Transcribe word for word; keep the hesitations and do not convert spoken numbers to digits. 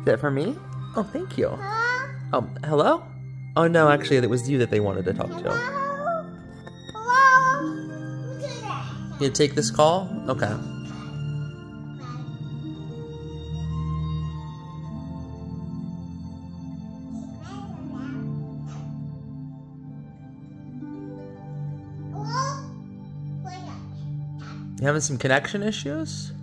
Is that for me? Oh, thank you. Oh, hello? Oh, no, actually, it was you that they wanted to talk to. You take this call? Okay. You having some connection issues?